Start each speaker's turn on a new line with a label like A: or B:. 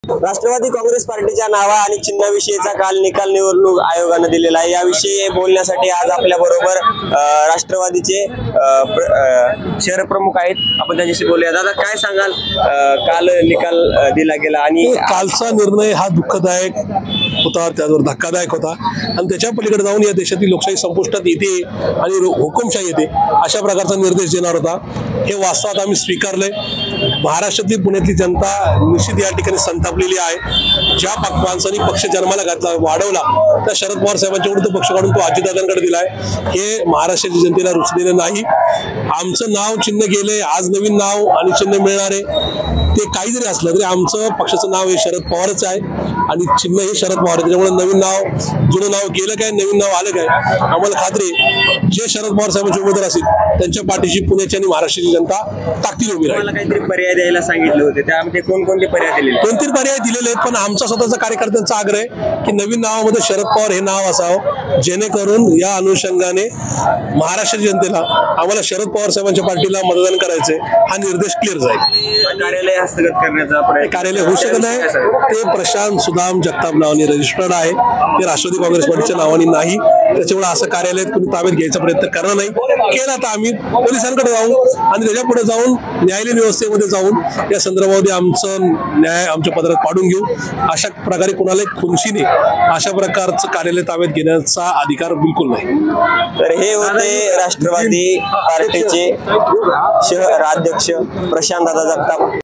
A: राष्ट्रवादी काँग्रेस पार्टीच्या नावा आणि चिन्हाविषयीचा काल निकाल निवडणूक आयोगाने दिलेला आहे। याविषयी बोलण्यासाठी आज आपल्या बरोबर राष्ट्रवादीचे शहर प्रमुख आहेत, आपण त्यांच्याशी बोलूया। दादा, काय सांगाल, काल निकाल दिला गेला आणि
B: कालचा निर्णय हा दुःखदायक होता, त्यावर धक्कादायक होता आणि त्याच्या पलीकडे जाऊन या देशातील लोकशाही संपुष्टात येते आणि हुकुमशाही येते अशा प्रकारचा निर्देश देणार होता। हे वास्तवात आम्ही स्वीकारले। महाराष्ट्रातील पुण्यातली जनता निश्चित या ठिकाणी संतापलेली आहे। ज्या माणसांनी पक्ष जन्माला घातला, वाढवला, त्या शरद पवार साहेबांच्या विरुद्ध पक्ष काढून तो अजितदादांकडे दिलाय, हे महाराष्ट्राच्या जनतेला रुचलेलं नाही। आमचं नाव चिन्ह गेले, आज नवीन नाव आणि चिन्ह मिळणारे ते काही जरी असलं तरी आमचं पक्षाचं नाव हे शरद पवारच आहे आणि चिन्ह हे शरद पवार आहे। त्याच्यामुळे नवीन नाव जुनं नाव गेलं काय, नवीन नाव आलं काय, आम्हाला खात्री जे शरद पवार साहेबांचे उमेदवार असतील त्यांच्या पाठीशी पुण्याची आणि महाराष्ट्राची जनता ताकदीने उभी राहील।
A: काहीतरी पर्याय द्यायला सांगितले होते, त्यामध्ये कोणकोणते पर्याय दिलेले?
B: 2-3 पर्याय दिलेले आहेत, पण आमचा स्वतःचा कार्यकर्त्यांचा आग्रह आहे की नवीन नावामध्ये शरद पवार हे नाव असावं, जेणेकरून या अनुषंगाने महाराष्ट्राच्या जनतेला आम्हाला शरद पवार साहेबांच्या पार्टीला मतदान करायचंय हा निर्देश क्लिअर जाईल।
A: कार्यालय हस्तगत करण्याचा प्रयत्न
B: कार्यालय होऊ शकत नाही, ते प्रशांत सुदाम जगताप नावाने रजिस्टर्ड आहे, ते राष्ट्रवादी काँग्रेस पार्टीच्या नावाने नाही। त्याच्यामुळे असं कार्यालय कुणी ताब्यात घ्यायचा प्रयत्न करणार नाही। केला तर आम्ही पोलिसांकडे जाऊन आणि त्याच्या पुढे जाऊन न्यायालयीन व्यवस्थेमध्ये जाऊन या संदर्भामध्ये आमचं न्याय आमच्या पदरात पाडून घेऊ। अशा प्रकारे कुणाला खुनशीने अशा प्रकारचं कार्यालय ताब्यात घेण्याचा अधिकार बिलकुल नाही।
A: तर हे होते राष्ट्रवादी पार्टीचे शहर अध्यक्ष प्रशांत दादा जगताप।